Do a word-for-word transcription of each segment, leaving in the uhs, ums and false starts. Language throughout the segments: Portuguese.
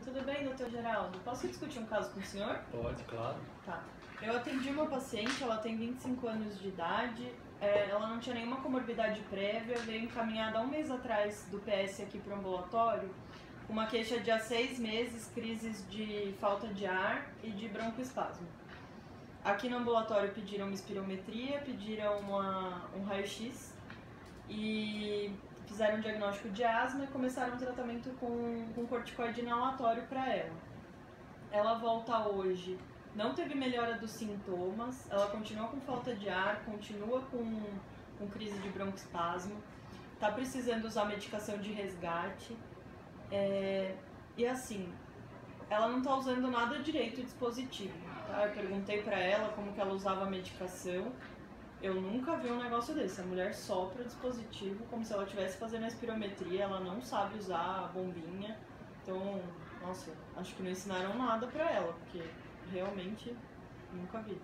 tudo bem, doutor Geraldo? Posso discutir um caso com o senhor? Pode, claro. Tá. Eu atendi uma paciente, ela tem vinte e cinco anos de idade, é, ela não tinha nenhuma comorbidade prévia, veio encaminhada há um mês atrás do P S aqui para o ambulatório, uma queixa de há seis meses, crises de falta de ar e de broncoespasmo. Aqui no ambulatório pediram uma espirometria, pediram uma, um raio-x e fizeram um diagnóstico de asma e começaram um tratamento com, com corticoide inalatório para ela. Ela volta hoje, não teve melhora dos sintomas, ela continua com falta de ar, continua com, com crise de broncoespasmo, está precisando usar medicação de resgate, é, e assim, ela não está usando nada direito o dispositivo, tá? Eu perguntei para ela como que ela usava a medicação, eu nunca vi um negócio desse, a mulher sopra o dispositivo como se ela estivesse fazendo a espirometria, ela não sabe usar a bombinha, então, nossa, acho que não ensinaram nada para ela, porque realmente nunca vi.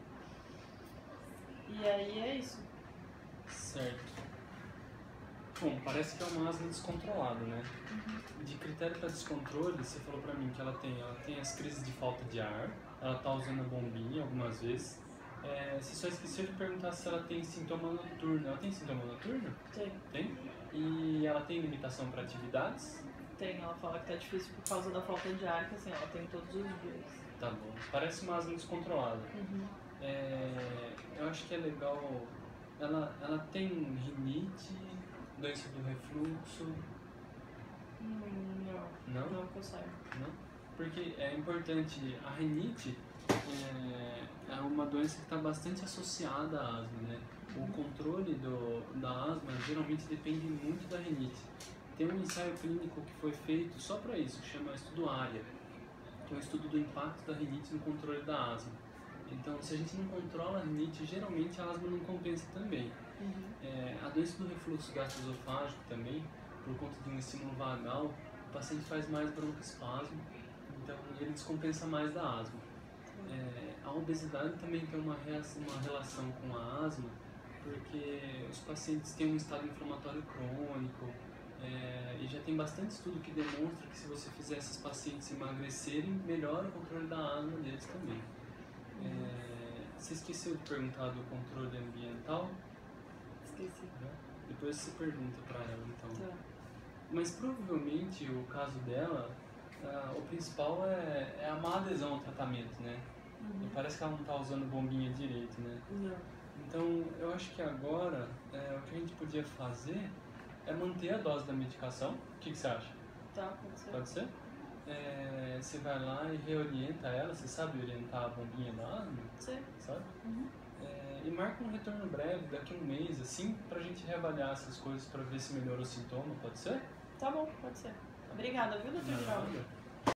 E aí é isso. Certo. Bom, parece que é uma asma descontrolada, né? Uhum. De critério para descontrole, você falou pra mim que ela tem, ela tem as crises de falta de ar, ela tá usando a bombinha algumas vezes. É, você só esqueceu de perguntar se ela tem sintoma noturno. Ela tem sintoma noturno? Tem. Tem? E ela tem limitação para atividades? Tem, ela fala que tá difícil por causa da falta de ar, que assim, ela tem todos os dias. Tá bom. Parece uma asma descontrolada. Uhum. É, eu acho que é legal. Ela, ela tem rinite, doença do refluxo? Hum, não. Não? Não que eu saiba. Não? Porque é importante. A rinite é, é uma doença que está bastante associada à asma, né? O controle do, da asma geralmente depende muito da rinite. Tem um ensaio clínico que foi feito só para isso, que chama Estudo ARIA, que é o estudo do impacto da rinite no controle da asma. Então, se a gente não controla a rinite, geralmente a asma não compensa também. Uhum. É, a doença do refluxo gastroesofágico também, por conta de um estímulo vagal, o paciente faz mais broncoespasmo, então ele descompensa mais da asma. É, a obesidade também tem uma, reação, uma relação com a asma, porque os pacientes têm um estado inflamatório crônico, é, e já tem bastante estudo que demonstra que se você fizer esses pacientes emagrecerem, melhora o controle da asma deles também. É, você esqueceu de perguntar do controle ambiental? Esqueci. Depois você pergunta para ela, então. Tá. Mas provavelmente o caso dela, ah, o principal é, é a má adesão ao tratamento, né? Uhum. E parece que ela não está usando bombinha direito, né? Não. Então, eu acho que agora, é, o que a gente podia fazer é manter a dose da medicação. O que, que você acha? Tá, pode ser. Pode ser? É, você vai lá e reorienta ela, você sabe orientar a bombinha da asma? Sim. Sabe? Uhum. É, e marca um retorno breve, daqui a um mês, assim, pra gente reavaliar essas coisas pra ver se melhorou o sintoma, pode ser? Tá bom, pode ser. Obrigada, viu, doutor Geraldo? Nada.